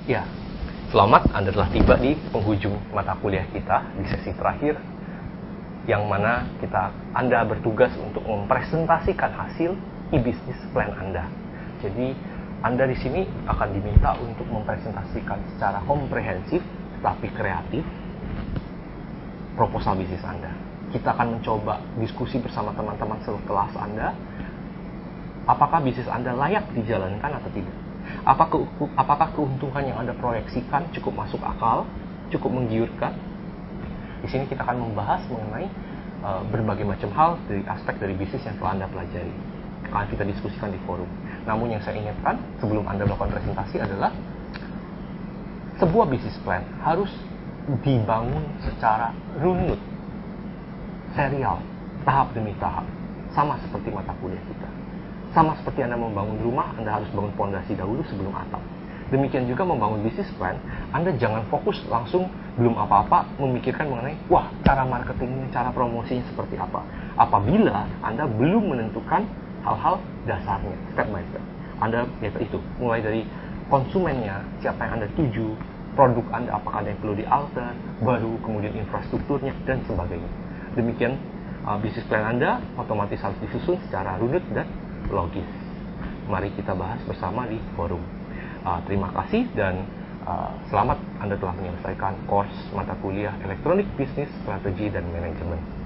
Ya, selamat Anda telah tiba di penghujung mata kuliah kita di sesi terakhir, yang mana Anda bertugas untuk mempresentasikan hasil e-business plan Anda. Jadi, Anda di sini akan diminta untuk mempresentasikan secara komprehensif tapi kreatif proposal bisnis Anda. Kita akan mencoba diskusi bersama teman-teman sekelas Anda. Apakah bisnis Anda layak dijalankan atau tidak? Apakah keuntungan yang Anda proyeksikan cukup masuk akal, cukup menggiurkan? Di sini kita akan membahas mengenai berbagai macam hal dari aspek dari bisnis yang telah Anda pelajari. Akan kita diskusikan di forum. Namun yang saya ingatkan sebelum Anda melakukan presentasi adalah sebuah bisnis plan harus dibangun secara runut, serial, tahap demi tahap, sama seperti mata kuliah kita. Sama seperti Anda membangun rumah, Anda harus bangun fondasi dahulu sebelum atap. Demikian juga membangun bisnis plan, Anda jangan fokus langsung belum apa-apa memikirkan mengenai, wah, cara marketingnya, cara promosinya seperti apa. Apabila Anda belum menentukan hal-hal dasarnya, step by step. Anda, itu, mulai dari konsumennya, siapa yang Anda tuju, produk Anda, apakah ada yang perlu dialter, baru kemudian infrastrukturnya, dan sebagainya. Demikian bisnis plan Anda otomatis harus disusun secara runut dan logis. Mari kita bahas bersama di forum. Terima kasih dan selamat Anda telah menyelesaikan course mata kuliah Elektronik Bisnis, Strategi dan Manajemen.